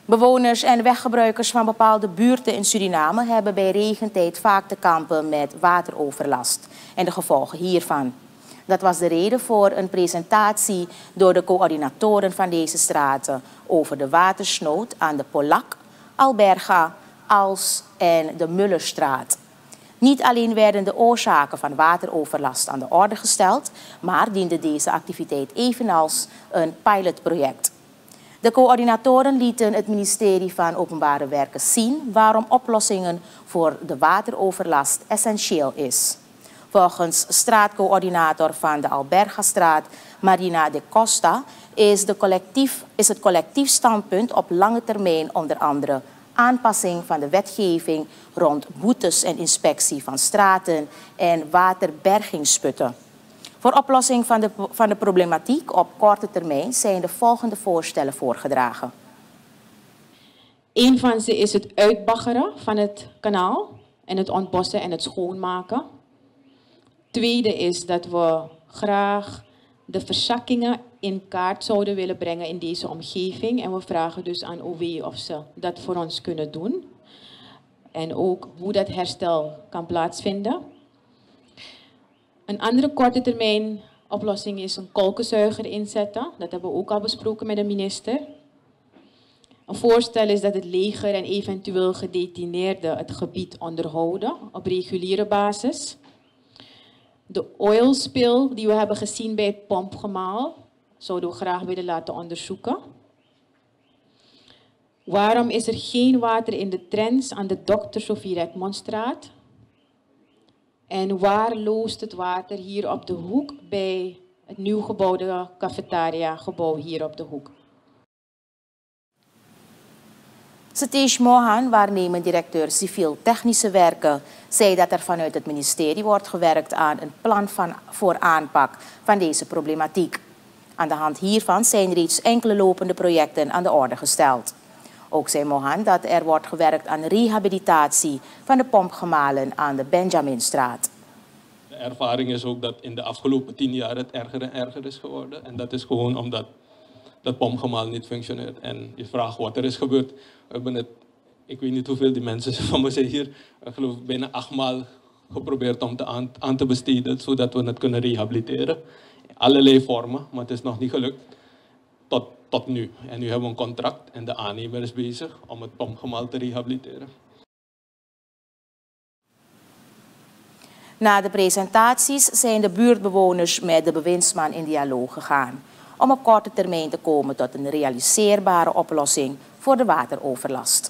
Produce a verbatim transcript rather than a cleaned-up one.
Bewoners en weggebruikers van bepaalde buurten in Suriname hebben bij regentijd vaak te kampen met wateroverlast en de gevolgen hiervan. Dat was de reden voor een presentatie door de coördinatoren van deze straten over de watersnood aan de Polak, Alberga, Als en de Mullerstraat. Niet alleen werden de oorzaken van wateroverlast aan de orde gesteld, maar diende deze activiteit evenals een pilotproject. De coördinatoren lieten het ministerie van Openbare Werken zien waarom oplossingen voor de wateroverlast essentieel is. Volgens straatcoördinator van de Albergastraat, Marina de Costa, is, de collectief, is het collectief standpunt op lange termijn onder andere aanpassing van de wetgeving rond boetes en inspectie van straten en waterbergingsputten. Voor oplossing van de, van de problematiek op korte termijn zijn de volgende voorstellen voorgedragen. Een van ze is het uitbaggeren van het kanaal en het ontbossen en het schoonmaken. Tweede is dat we graag de verzakkingen in kaart zouden willen brengen in deze omgeving. En we vragen dus aan O W of ze dat voor ons kunnen doen. En ook hoe dat herstel kan plaatsvinden. Een andere korte termijn oplossing is een kolkenzuiger inzetten. Dat hebben we ook al besproken met de minister. Een voorstel is dat het leger en eventueel gedetineerden het gebied onderhouden op reguliere basis. De oil spill die we hebben gezien bij het pompgemaal zouden we graag willen laten onderzoeken. Waarom is er geen water in de trends aan de dokter Sophie Redmondstraat? En waar loost het water hier op de hoek bij het nieuw gebouwde cafetaria-gebouw hier op de hoek? Satish Mohan, waarnemend directeur civiel-technische werken, zei dat er vanuit het ministerie wordt gewerkt aan een plan van, voor aanpak van deze problematiek. Aan de hand hiervan zijn reeds enkele lopende projecten aan de orde gesteld. Ook zei Mohan dat er wordt gewerkt aan rehabilitatie van de pompgemalen aan de Benjaminstraat. De ervaring is ook dat in de afgelopen tien jaar het erger en erger is geworden. En dat is gewoon omdat dat pompgemaal niet functioneert. En je vraagt wat er is gebeurd. We hebben het, ik weet niet hoeveel die mensen van me zijn hier, ik geloof bijna achtmaal geprobeerd om te aan, aan te besteden, zodat we het kunnen rehabiliteren. Allerlei vormen, maar het is nog niet gelukt. Tot, tot nu. En nu hebben we een contract en de aannemer is bezig om het pompgemaal te rehabiliteren. Na de presentaties zijn de buurtbewoners met de bewindsman in dialoog gegaan om op korte termijn te komen tot een realiseerbare oplossing voor de wateroverlast.